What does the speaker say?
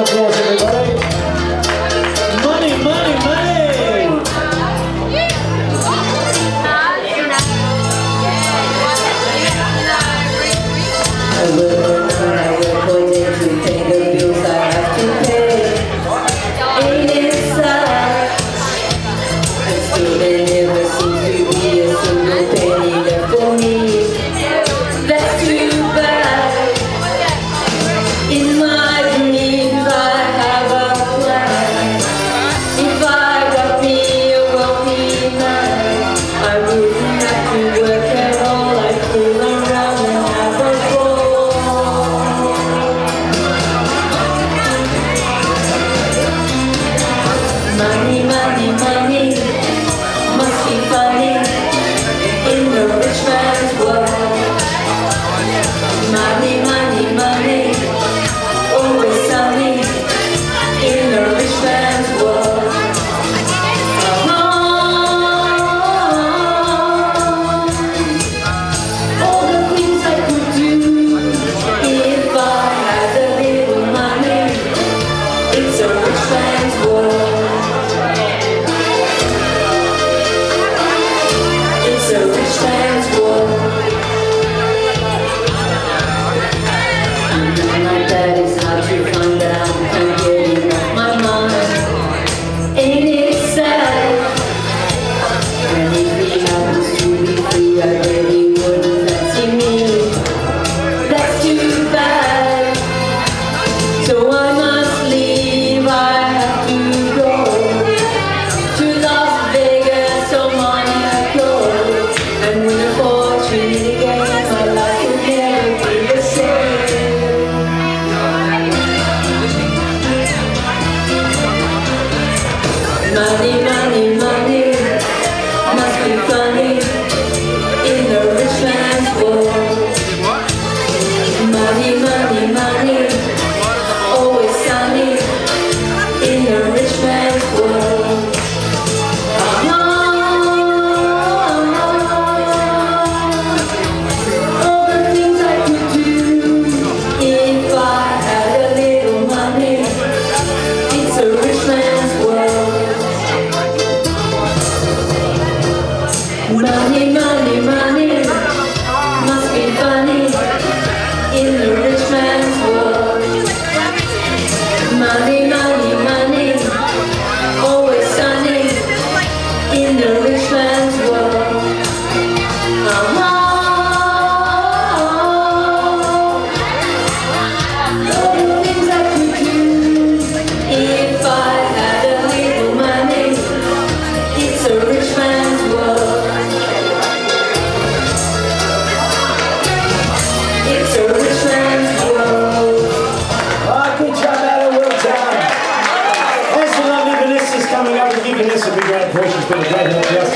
applause, everybody. Money, money, money! Money, money, money, must be funny in the rich man's world. Money, money, money, always sunny in the rich man's world. All the things I could do if I had a little money. It's a rich man's world. It's a rich man's world. Something like that is hard to find out. Can't get it off my mind. Ain't it sad? And if he happens to be free, I bet he wouldn't fancy me. That's too bad. So I must leave. I have to go to Las Vegas or Monaco. And win a fortune again, my life will never be the same. Money, money, money, must be funny in the rich man's world. Money, money, money, always sunny in the rich man's world. Money, money, money, must be funny in the rich man's world. Money, money, money, always sunny in the rich man's world. All the things I could do if I had a little money. It's a rich man's world. It's a rich man's world. Good job, Adam. Well done. There's the lovely Vanessa's coming up. We'll give Vanessa a big round of applause. She's been a great help to us.